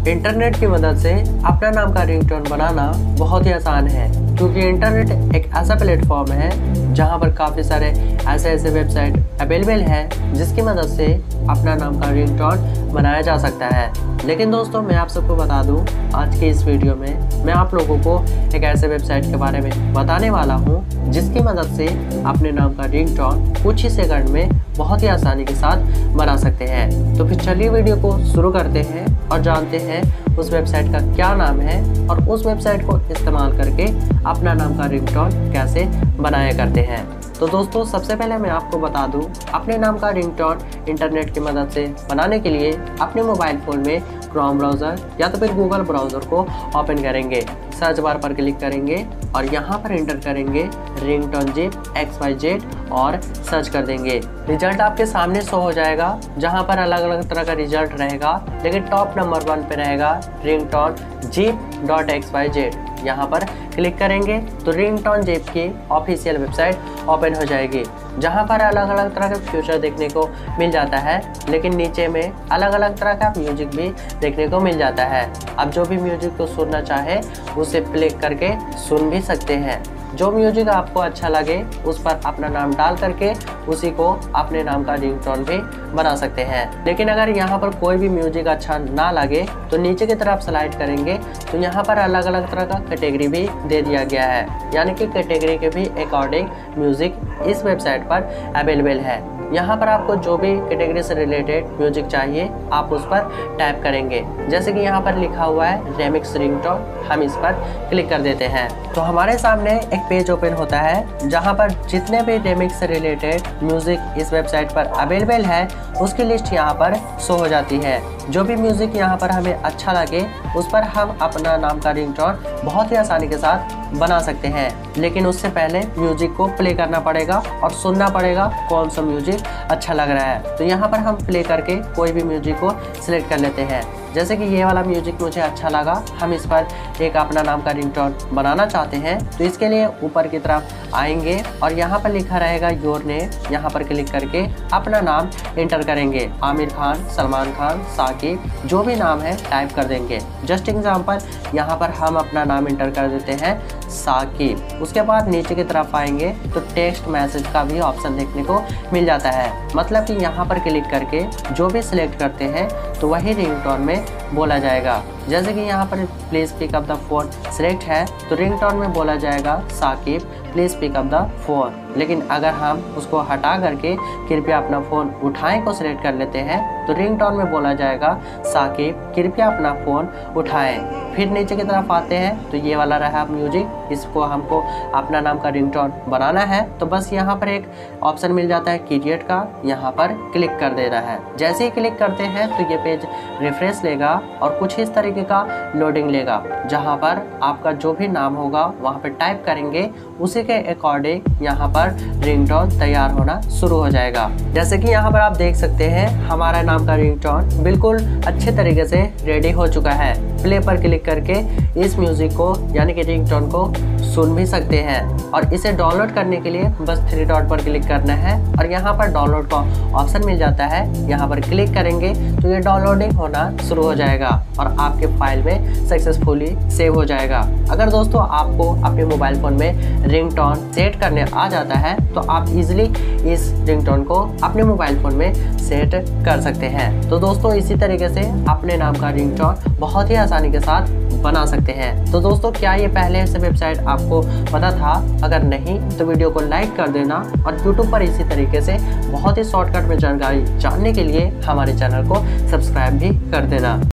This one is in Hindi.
इंटरनेट की मदद से अपना नाम का रिंगटोन बनाना बहुत ही आसान है, क्योंकि इंटरनेट एक ऐसा प्लेटफॉर्म है जहां पर काफ़ी सारे ऐसे वेबसाइट अवेलेबल हैं जिसकी मदद से अपना नाम का रिंगटोन बनाया जा सकता है। लेकिन दोस्तों, मैं आप सबको बता दूं, आज के इस वीडियो में मैं आप लोगों को एक ऐसे वेबसाइट के बारे में बताने वाला हूं जिसकी मदद से अपने नाम का रिंगटोन कुछ ही सेकंड में बहुत ही आसानी के साथ बना सकते हैं। तो फिर चलिए वीडियो को शुरू करते हैं और जानते हैं उस वेबसाइट का क्या नाम है और उस वेबसाइट को इस्तेमाल करके अपना नाम का रिंगटोन कैसे बनाया करते हैं। तो दोस्तों, सबसे पहले मैं आपको बता दूं, अपने नाम का रिंगटोन इंटरनेट की मदद से बनाने के लिए अपने मोबाइल फ़ोन में क्रोम ब्राउज़र या तो फिर गूगल ब्राउज़र को ओपन करेंगे, सर्च बार पर क्लिक करेंगे और यहाँ पर एंटर करेंगे रिंगटोन जिप XYZ और सर्च कर देंगे। रिजल्ट आपके सामने शो हो जाएगा, जहाँ पर अलग अलग तरह का रिजल्ट रहेगा, लेकिन टॉप नंबर 1 पे रहेगा रिंगटोन जिप.xyz। यहाँ पर क्लिक करेंगे तो रिंगटोन जिप की ऑफिशियल वेबसाइट ओपन हो जाएगी, जहाँ पर अलग अलग तरह के फीचर देखने को मिल जाता है, लेकिन नीचे में अलग अलग तरह का म्यूजिक भी देखने को मिल जाता है। आप जो भी म्यूजिक को सुनना चाहे उसे प्ले करके सुन भी सकते हैं। जो म्यूजिक आपको अच्छा लगे उस पर अपना नाम डाल करके उसी को अपने नाम का रिंगटोन भी बना सकते हैं। लेकिन अगर यहाँ पर कोई भी म्यूजिक अच्छा ना लगे तो नीचे की तरफ स्लाइड करेंगे तो यहाँ पर अलग अलग तरह का कैटेगरी भी दे दिया गया है, यानी कि कैटेगरी के भी अकॉर्डिंग म्यूजिक इस वेबसाइट पर अवेलेबल है। यहाँ पर आपको जो भी कैटेगरी से रिलेटेड म्यूजिक चाहिए आप उस पर टाइप करेंगे। जैसे कि यहाँ पर लिखा हुआ है रेमिक्स रिंगटोन, हम इस पर क्लिक कर देते हैं तो हमारे सामने एक पेज ओपन होता है जहाँ पर जितने भी रेमिक्स से रिलेटेड म्यूजिक इस वेबसाइट पर अवेलेबल है उसकी लिस्ट यहाँ पर शो हो जाती है। जो भी म्यूजिक यहाँ पर हमें अच्छा लगे उस पर हम अपना नाम का रिंगटोन बहुत ही आसानी के साथ बना सकते हैं। लेकिन उससे पहले म्यूजिक को प्ले करना पड़ेगा और सुनना पड़ेगा कौन सा म्यूजिक अच्छा लग रहा है। तो यहाँ पर हम प्ले करके कोई भी म्यूजिक को सिलेक्ट कर लेते हैं। जैसे कि ये वाला म्यूजिक मुझे अच्छा लगा, हम इस पर एक अपना नाम का रिंगटोन बनाना चाहते हैं। तो इसके लिए ऊपर की तरफ आएंगे और यहाँ पर लिखा रहेगा योर नेम, यहाँ पर क्लिक करके अपना नाम एंटर करेंगे। आमिर खान, सलमान खान, साकिब, जो भी नाम है टाइप कर देंगे। जस्ट एग्जाम्पल यहाँ पर हम अपना नाम एंटर कर देते हैं साकिब। उसके बाद नीचे की तरफ आएंगे तो टेक्स्ट मैसेज का भी ऑप्शन देखने को मिल जाता है, मतलब कि यहाँ पर क्लिक करके जो भी सिलेक्ट करते हैं तो वही रिंगटोन में बोला जाएगा। जैसे कि यहाँ पर please pick up the phone select है तो रिंगटोन में बोला जाएगा Saqib please pick up the phone. लेकिन अगर हम उसको हटा करके कृपया अपना फ़ोन उठाएं को सिलेक्ट कर लेते हैं तो रिंगटोन में बोला जाएगा साकिब कृपया अपना फ़ोन उठाएं। फिर नीचे की तरफ आते हैं तो ये वाला रहा म्यूजिक, इसको हमको अपना नाम का रिंगटोन बनाना है तो बस यहाँ पर एक ऑप्शन मिल जाता है क्रिएट का, यहाँ पर क्लिक कर देना है। जैसे ही क्लिक करते हैं तो ये पेज रिफ्रेश लेगा और कुछ इस तरीके का लोडिंग लेगा, जहाँ पर आपका जो भी नाम होगा वहाँ पर टाइप करेंगे, उसी के अकॉर्डिंग यहाँ पर रिंगटोन तैयार होना शुरू हो जाएगा। जैसे कि यहाँ पर आप देख सकते हैं हमारा नाम का रिंगटोन बिल्कुल अच्छे तरीके से रेडी हो चुका है। प्ले पर क्लिक करके इस म्यूजिक को यानी कि रिंगटोन को सुन भी सकते हैं और इसे डाउनलोड करने के लिए बस 3 डॉट पर क्लिक करना है और यहाँ पर डाउनलोड का ऑप्शन मिल जाता है। यहाँ पर क्लिक करेंगे तो ये डाउनलोडिंग होना शुरू हो जाएगा और आपके फाइल में सक्सेसफुली सेव हो जाएगा। अगर दोस्तों आपको अपने मोबाइल फ़ोन में रिंगटोन सेट करने आ जाता है तो आप इजीली इस रिंगटोन को अपने मोबाइल फ़ोन में सेट कर सकते हैं। तो दोस्तों, इसी तरीके से अपने नाम का रिंगटोन बहुत ही आसानी के साथ बना सकते हैं। तो दोस्तों, क्या ये पहले से वेबसाइट आपको पता था? अगर नहीं तो वीडियो को लाइक कर देना और YouTube पर इसी तरीके से बहुत ही शॉर्टकट में जानकारी जानने के लिए हमारे चैनल को सब्सक्राइब भी कर देना।